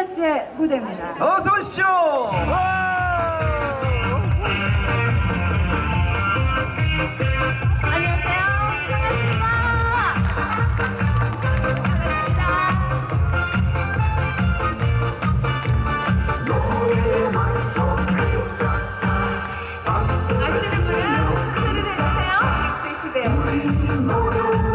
씨의 무대입니다. 어서 오십시오. 안녕하세요. 반갑습니다. 아시는 분은 소리를 해주세요. 엑스시대.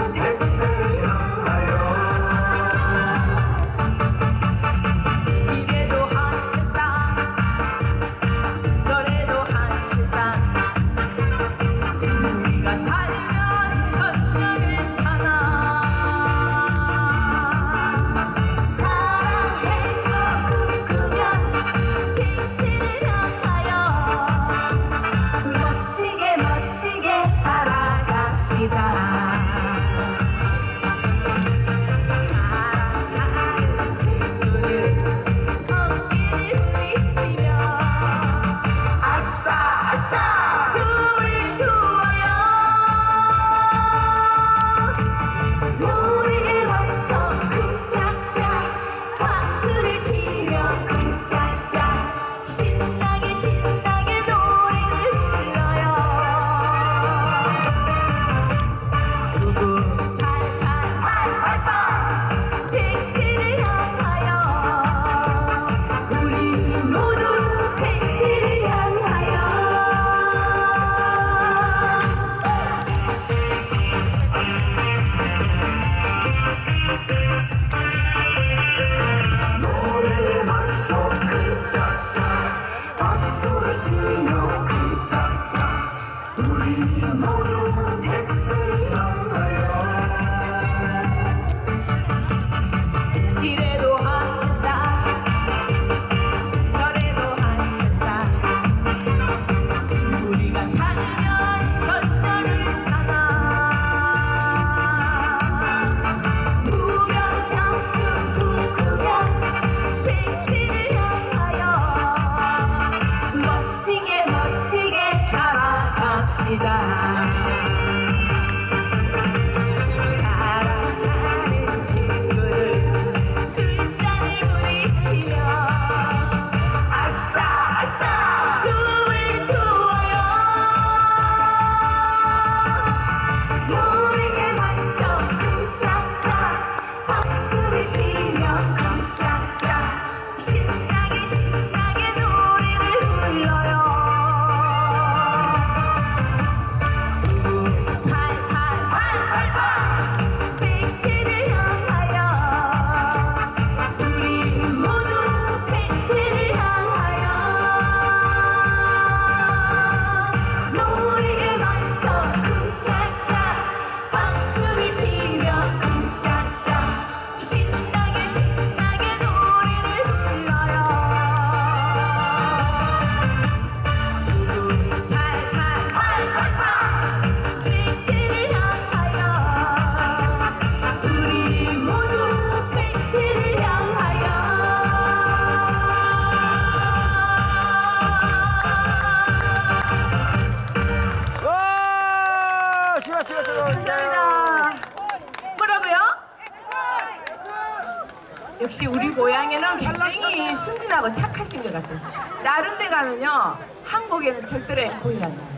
역시 우리 고향에는 굉장히 순진하고 착하신 것 같아요. 다른 데 가면요 한 곡에는 절대로 앵콜이 안 나와요.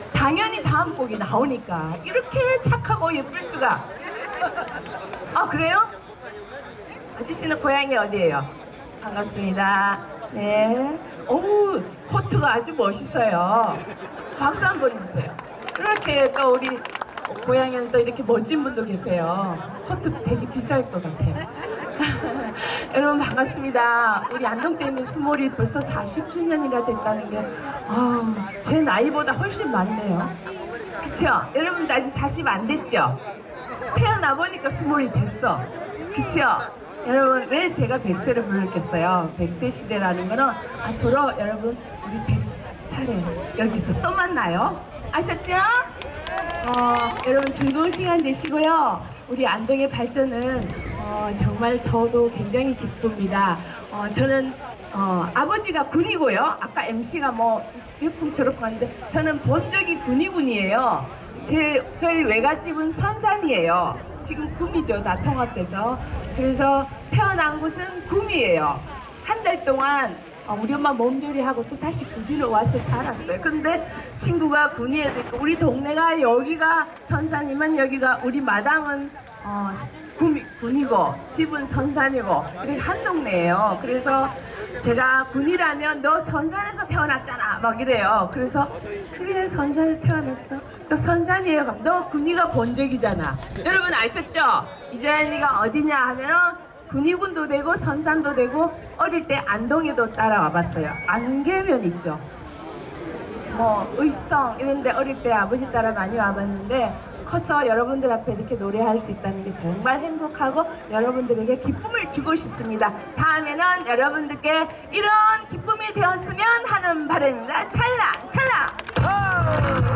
당연히 다음 곡이 나오니까 이렇게 착하고 예쁠 수가. 아 그래요? 아저씨는 고향이 어디예요? 반갑습니다. 네. 어우 호투가 아주 멋있어요. 박수 한번 해주세요. 이렇게 또 우리 고향에는 또 이렇게 멋진 분도 계세요. 호투 되게 비쌀 것 같아요. 여러분 반갑습니다. 우리 안동댐이 스몰이 벌써 40주년이나 됐다는 게 제 나이보다 훨씬 많네요. 그쵸? 여러분도 아직 40 안 됐죠? 태어나 보니까 스몰이 됐어. 그쵸? 여러분 왜 제가 100세를 부르겠어요? 100세 시대라는 거는 앞으로 여러분 우리 100살에 여기서 또 만나요. 아셨죠? 여러분 즐거운 시간 되시고요. 우리 안동의 발전은 정말 저도 굉장히 기쁩니다. 저는 아버지가 군이고요. 아까 MC가 뭐 이렇쿵저렇쿵 하는데 저는 본적이 군이군이에요. 저희 외갓집은 선산이에요. 지금 구미죠. 다 통합돼서. 그래서 태어난 곳은 구미예요. 한 달 동안 우리 엄마 몸조리하고 또 다시 군위로 와서 자랐어요. 근데 친구가 군위에도 있고 우리 동네가 여기가 선산이면 여기가 우리 마당은 군이고 집은 선산이고 이렇게 한 동네예요. 그래서 제가 군이라면 너 선산에서 태어났잖아 막 이래요. 그래서 그래 선산에서 태어났어. 또 선산이에요. 그럼 너 군이가 본적이잖아. 여러분 아셨죠? 이재현이가 어디냐 하면은 군위군도 되고 선산도 되고 어릴 때 안동에도 따라와 봤어요. 안개면 있죠. 뭐 의성 이런 데 어릴 때 아버지 따라 많이 와봤는데 커서 여러분들 앞에 이렇게 노래할 수 있다는 게 정말 행복하고 여러분들에게 기쁨을 주고 싶습니다. 다음에는 여러분들께 이런 기쁨이 되었으면 하는 바람입니다. 찰랑 찰랑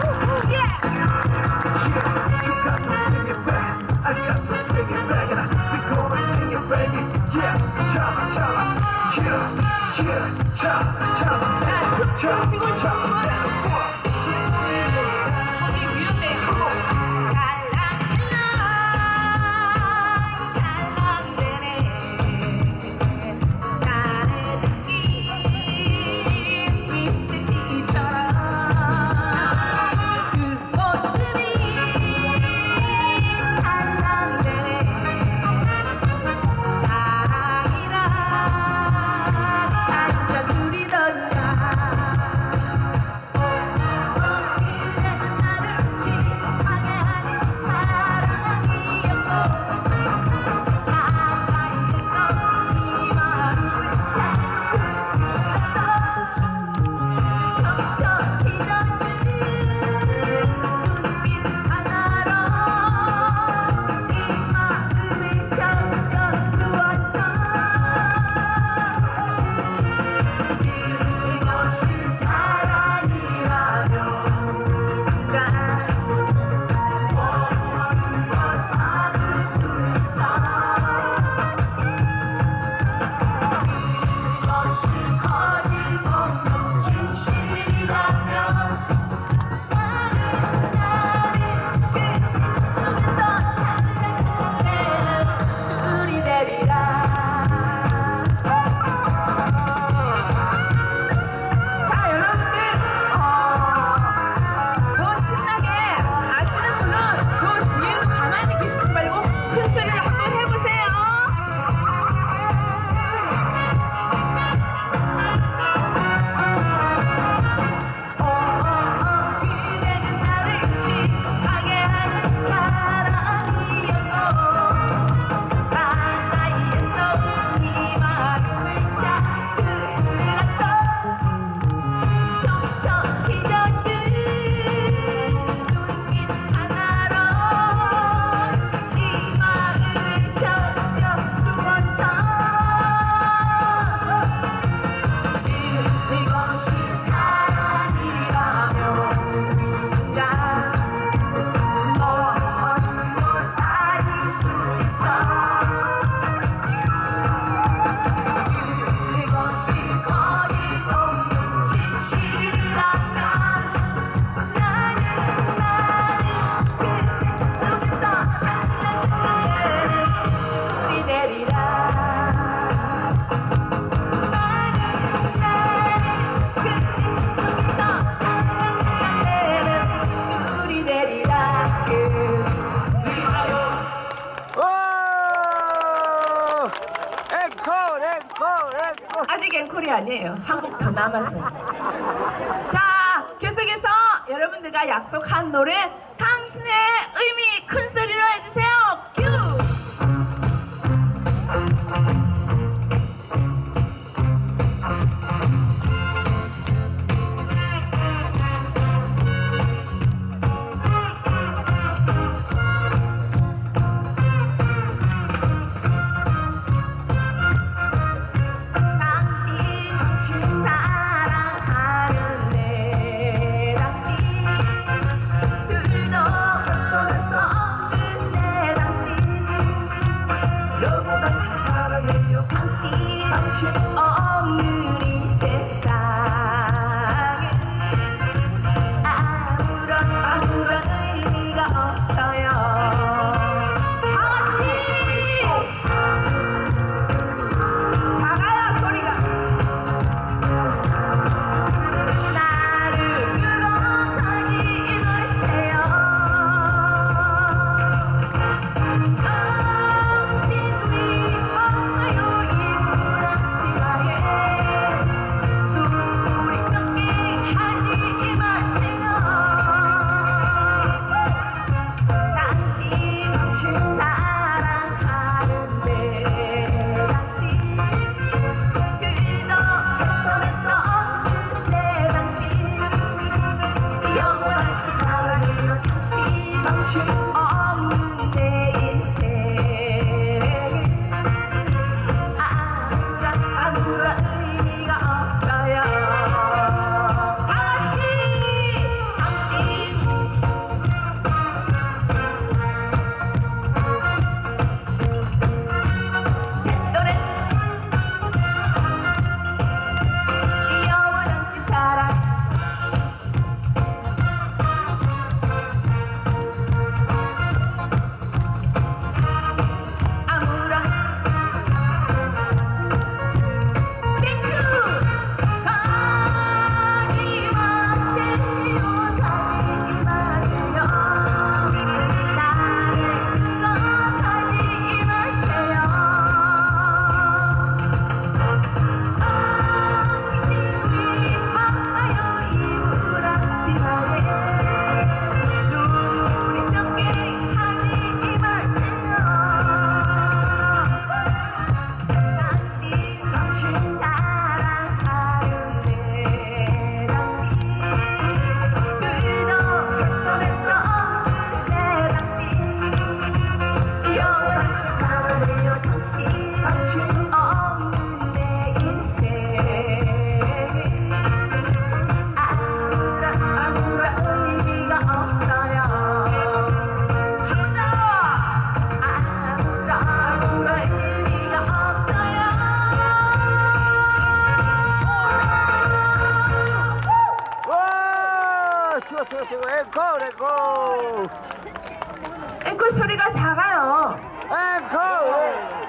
자, 춤추시고 싶은 분 거기 위험해요. 아직 앵콜이 아니에요. 한곡 더 남았어요. 자, 계속해서 여러분들과 약속한 노래 당신의 의미 큰 소리로 해주세요. 큐! 작아요 소리가. 앵콜 앵콜 앵콜 소리가 작아요. 앵콜